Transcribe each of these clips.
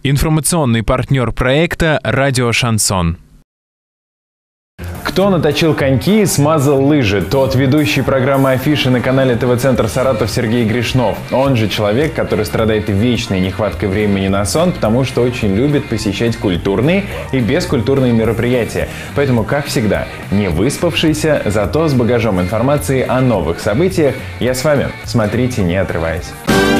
Информационный партнер проекта «Радио Шансон». Кто наточил коньки и смазал лыжи? Тот ведущий программы «Афиши» на канале ТВ-центр «Саратов» Сергей Гришнов. Он же человек, который страдает вечной нехваткой времени на сон, потому что очень любит посещать культурные и бескультурные мероприятия. Поэтому, как всегда, не выспавшийся, зато с багажом информации о новых событиях, я с вами. Смотрите, не отрываясь.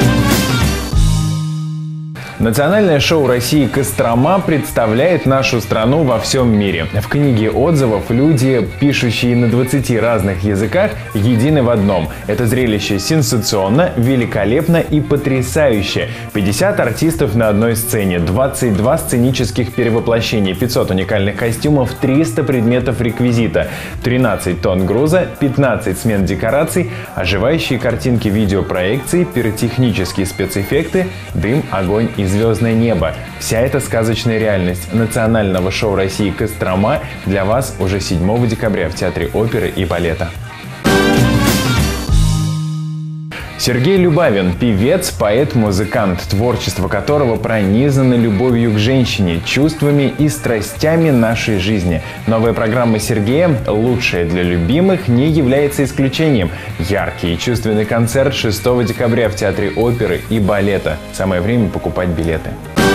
Национальное шоу России «Кострома» представляет нашу страну во всем мире. В книге отзывов люди, пишущие на 20 разных языках, едины в одном. Это зрелище сенсационно, великолепно и потрясающе. 50 артистов на одной сцене, 22 сценических перевоплощения, 500 уникальных костюмов, 300 предметов реквизита, 13 тонн груза, 15 смен декораций, оживающие картинки видеопроекции, пиротехнические спецэффекты, дым, огонь и звездное небо. Вся эта сказочная реальность национального шоу России «Кострома» для вас уже 7 декабря в Театре оперы и балета. Сергей Любавин – певец, поэт, музыкант, творчество которого пронизано любовью к женщине, чувствами и страстями нашей жизни. Новая программа Сергея «Лучшее для любимых» не является исключением. Яркий и чувственный концерт 6 декабря в Театре оперы и балета. Самое время покупать билеты.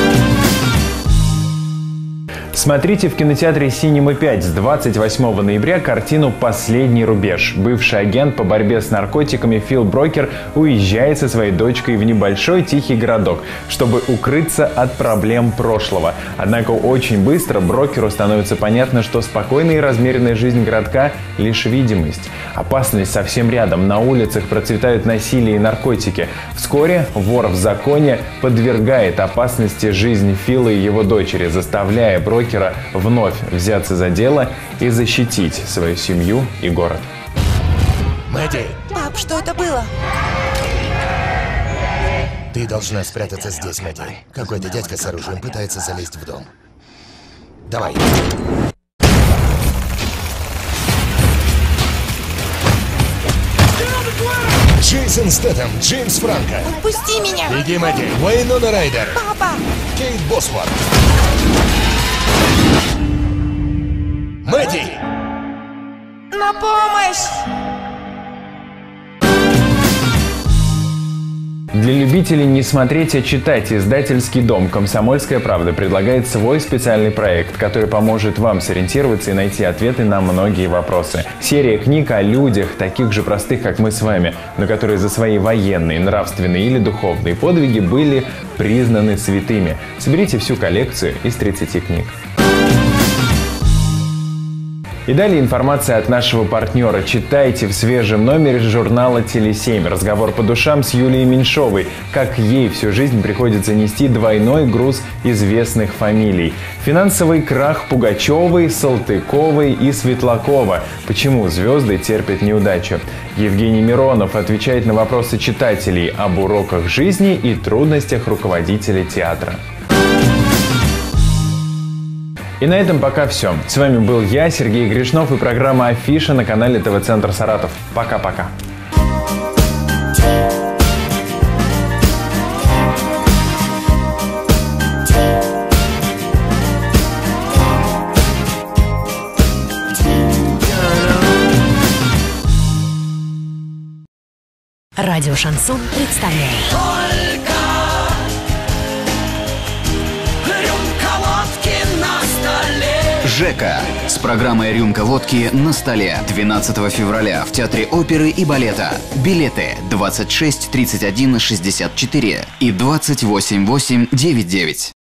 Смотрите в кинотеатре «Синема 5» с 28 ноября картину «Последний рубеж». Бывший агент по борьбе с наркотиками Фил Брокер уезжает со своей дочкой в небольшой тихий городок, чтобы укрыться от проблем прошлого. Однако очень быстро Брокеру становится понятно, что спокойная и размеренная жизнь городка – лишь видимость. Опасность совсем рядом. На улицах процветают насилие и наркотики. Вскоре вор в законе подвергает опасности жизнь Фила и его дочери, заставляя Брокера вновь взяться за дело и защитить свою семью и город. Мэдди! Пап, что это было? Ты должна спрятаться здесь, Мэдди. Какой-то дядька с оружием пытается залезть в дом. Давай. Джейсон Стэтэм, Джеймс Франко. Пусти меня! Беги, Мэдди. Уайнона Райдер. Папа! Кейт Босворт. Мэдди! На помощь! Для любителей не смотреть, а читать издательский дом «Комсомольская правда» предлагает свой специальный проект, который поможет вам сориентироваться и найти ответы на многие вопросы. Серия книг о людях, таких же простых, как мы с вами, но которые за свои военные, нравственные или духовные подвиги были признаны святыми. Соберите всю коллекцию из 30 книг. И далее информация от нашего партнера. Читайте в свежем номере журнала «Теле7». Разговор по душам с Юлией Меньшовой. Как ей всю жизнь приходится нести двойной груз известных фамилий. Финансовый крах Пугачевой, Салтыковой и Светлакова. Почему звезды терпят неудачу? Евгений Миронов отвечает на вопросы читателей об уроках жизни и трудностях руководителя театра. И на этом пока все. С вами был я, Сергей Гришнов, и программа «Афиша» на канале ТВ-центр «Саратов». Пока-пока. Радио Шансон представляет. ЖЭКа с программой «Рюмка водки на столе» 12 февраля в Театре оперы и балета. Билеты 26 31 64 и 28 8 99.